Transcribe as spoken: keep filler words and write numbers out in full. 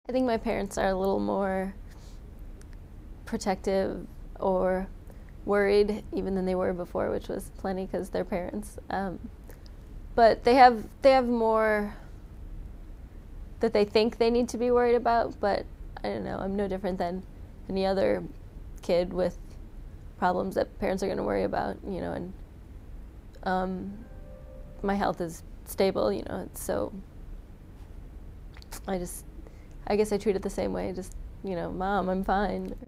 I think my parents are a little more protective or worried even than they were before, which was plenty because they're parents. Um, but they have they have more that they think they need to be worried about, but I don't know, I'm no different than any other kid with problems that parents are going to worry about, you know, and um, my health is stable, you know, so I just, I guess I treat it the same way, just, you know, Mom, I'm fine.